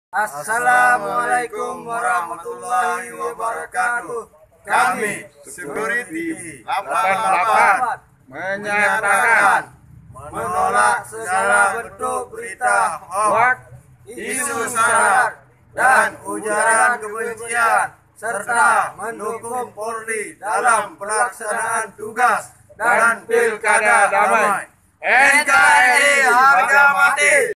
Assalamualaikum warahmatullahi wabarakatuh. Kami Security 88 menyatakan menolak segala bentuk berita hoax, isu sara dan ujaran kebencian serta mendukung Polri dalam pelaksanaan tugas dan pilkada damai. NKRI harga mati.